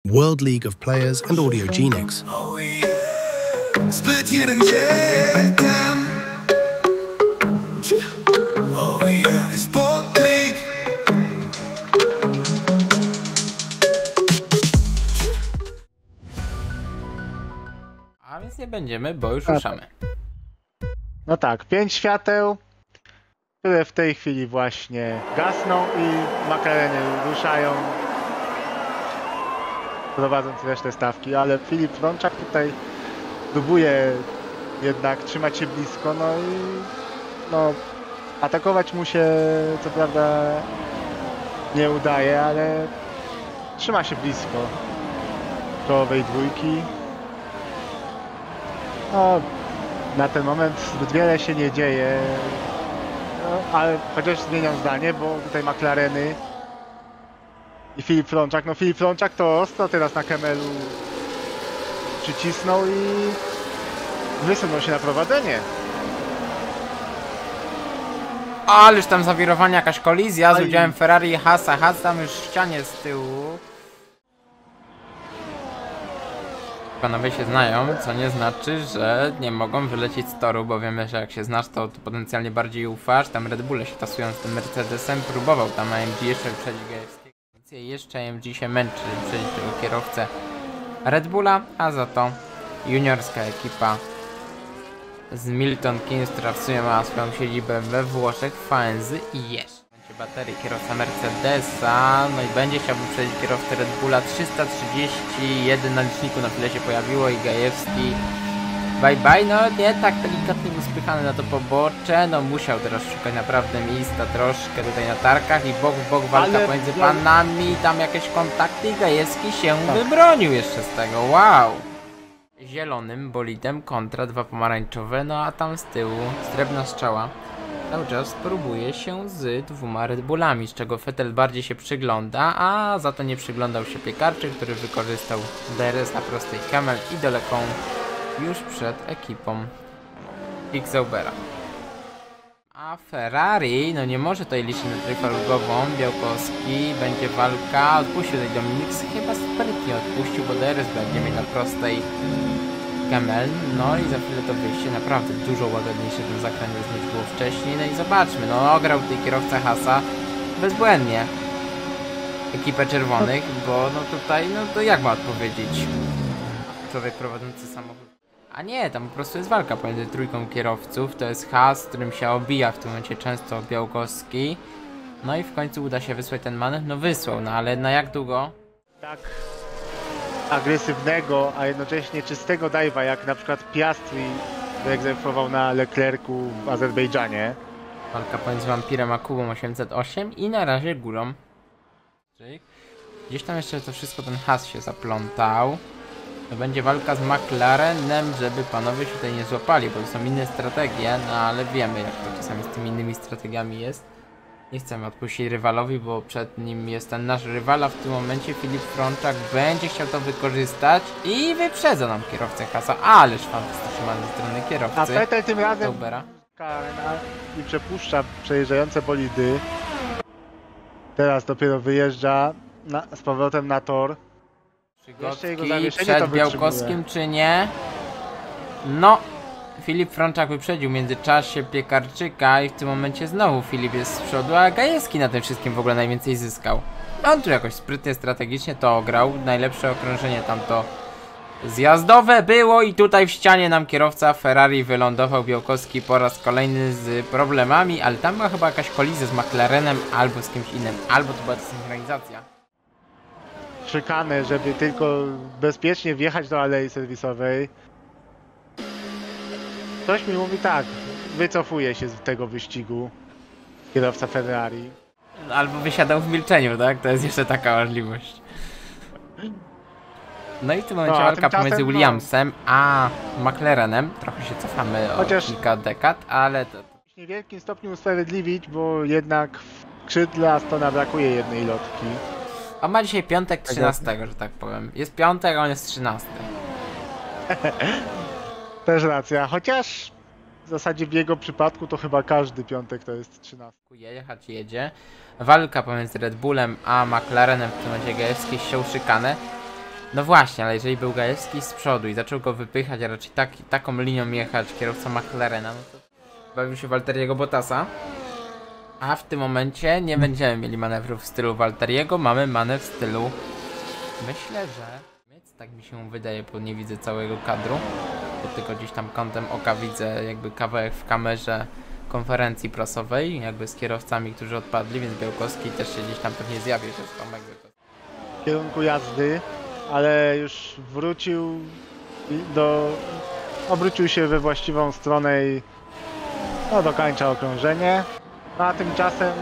World League of Players and Audiogenics. Zbyt jeden dzień. Sport League. A więc nie będziemy, bo już ruszamy. No tak, 5 świateł, które w tej chwili właśnie gasną i McLareny ruszają, prowadząc resztę stawki, ale Filip Frączak tutaj próbuje jednak trzymać się blisko, no i atakować mu się co prawda nie udaje, ale trzyma się blisko czołowej dwójki. No, na ten moment zbyt wiele się nie dzieje, no, ale chociaż zmieniam zdanie, bo tutaj McLareny i Filip Frączak, no Filip Frączak to ostro teraz na Kemmelu przycisnął i wysunął się na prowadzenie. Ależ tam zawirowanie, jakaś kolizja z udziałem Ferrari i Haasa. Haas tam już w ścianie z tyłu. Panowie się znają, co nie znaczy, że nie mogą wylecieć z toru, bo wiemy, że jak się znasz, to potencjalnie bardziej ufasz. Tam Red Bulle się tasują z tym Mercedesem, próbował tam AMG jeszcze wyprzedzić Gajewskiego. Jeszcze AMG się męczy wyprzedzić tego kierowcę Red Bulla, a za to juniorska ekipa z Milton Keynes, która w sumie ma swoją siedzibę we Włoszech, Faenzy i jeszcze baterii kierowca Mercedesa, no i będzie chciał wyprzedzić kierowcę Red Bulla. 331 na liczniku na chwilę się pojawiło i Gajewski bye bye, no nie tak delikatnie był spychany na to pobocze, no musiał teraz szukać naprawdę miejsca troszkę tutaj na tarkach i bok w bok walka pomiędzy panami, tam jakieś kontakty i Gajewski się wybronił jeszcze z tego, wow! Zielonym bolidem kontra dwa pomarańczowe, no a tam z tyłu srebrna strzała cały czas próbuje się z dwoma Red Bullami, z czego Vettel bardziej się przygląda, a za to nie przyglądał się Piekarczyk, który wykorzystał DRS na prostej Kemmel i daleką już przed ekipą X-Zaubera. A Ferrari, no nie może tutaj liczyć na trójfalugową, Białkowski, będzie walka, odpuścił tutaj Dominik, chyba sprytnie odpuścił, bo DRS będzie mieć na prostej Kemmel, no i za chwilę to wyjście naprawdę dużo łagodniejsze ten zakręt niż było wcześniej, no i zobaczmy, no ograł tutaj kierowca Haasa bezbłędnie ekipę czerwonych, bo no tutaj, no to jak ma odpowiedzieć człowiek prowadzący samochód? A nie, tam po prostu jest walka pomiędzy trójką kierowców, to jest Haas, z którym się obija w tym momencie często Białkowski, no i w końcu uda się wysłać ten manewr, no wysłał, no ale na jak długo? Tak agresywnego, a jednocześnie czystego dive'a, jak na przykład Piastri wyegzekwował na Leclercu w Azerbejdżanie. Walka pomiędzy Wampirem a Kubą 808 i na razie górą. Gdzieś tam jeszcze to wszystko ten Haas się zaplątał. To będzie walka z McLarenem, żeby panowie się tutaj nie złapali, bo to są inne strategie, no ale wiemy jak to czasami z tymi innymi strategiami jest. Nie chcemy odpuścić rywalowi, bo przed nim jest ten nasz rywal, a w tym momencie Filip Frączak będzie chciał to wykorzystać i wyprzedza nam kierowcę Haasa. Ależ fantastyczny man ze strony kierowcy. A Vettel tym razem Zaubera i przepuszcza przejeżdżające bolidy. Teraz dopiero wyjeżdża z powrotem na tor. Przygotki przed Białkowskim czy nie? No, Filip Frączak wyprzedził w międzyczasie Piekarczyka i w tym momencie znowu Filip jest z przodu, a Gajewski na tym wszystkim w ogóle najwięcej zyskał. On tu jakoś sprytnie, strategicznie to ograł. Najlepsze okrążenie tamto zjazdowe było i tutaj w ścianie nam kierowca Ferrari wylądował. Białkowski po raz kolejny z problemami, ale tam była chyba jakaś kolizja z McLarenem albo z kimś innym, albo to była synchronizacja. Szykanę, żeby tylko bezpiecznie wjechać do alei serwisowej. Ktoś mi mówi tak, wycofuje się z tego wyścigu kierowca Ferrari. Albo wysiadał w milczeniu, tak? To jest jeszcze taka możliwość. No i w tym momencie walka pomiędzy Williamsem a McLarenem. Trochę się cofamy o kilka dekad, ale to... W niewielkim stopniu usprawiedliwić, bo jednak w skrzydle Astona brakuje jednej lotki. A ma dzisiaj piątek 13, że tak powiem. Jest piątek, a on jest 13. Też racja, chociaż w zasadzie w jego przypadku to chyba każdy piątek to jest 13. Jechać jedzie. Walka pomiędzy Red Bullem a McLarenem, w tym momencie Gajewski ściął szykanę. No właśnie, ale jeżeli był Gajewski z przodu i zaczął go wypychać, a raczej taką linią jechać kierowca McLarena, no to bawił się Valtteriego Bottasa. A w tym momencie nie będziemy mieli manewrów w stylu Valtteriego, mamy manewr w stylu... Myślę, że... Tak mi się wydaje, bo nie widzę całego kadru, bo tylko gdzieś tam kątem oka widzę jakby kawałek w kamerze konferencji prasowej, jakby z kierowcami, którzy odpadli, więc Białkowski też się gdzieś tam pewnie zjawi, że Tomek W kierunku jazdy, ale już wrócił obrócił się we właściwą stronę i no, dokończa okrążenie. No, a tymczasem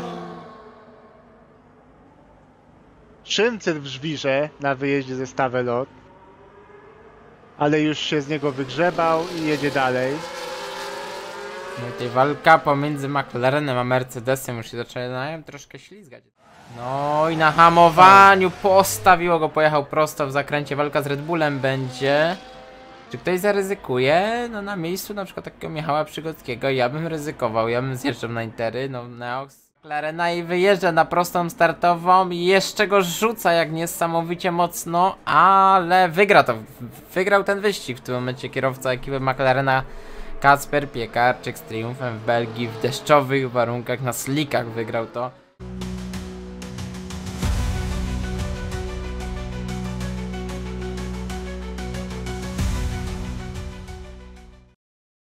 Szymcyl w żwirze na wyjeździe ze Stavelot, ale już się z niego wygrzebał i jedzie dalej. No i tej walka pomiędzy McLarenem a Mercedesem już się zaczynają troszkę ślizgać. No i na hamowaniu postawiło go, pojechał prosto w zakręcie, walka z Red Bullem będzie. Czy ktoś zaryzykuje? No na miejscu na przykład takiego Michała Przygockiego ja bym ryzykował, ja bym zjeżdżał na Intery, no Neox McLarena i wyjeżdża na prostą startową i jeszcze go rzuca jak niesamowicie mocno, ale wygrał ten wyścig w tym momencie kierowca ekipy McLarena Kacper Piekarczyk z triumfem w Belgii w deszczowych warunkach na slickach wygrał to.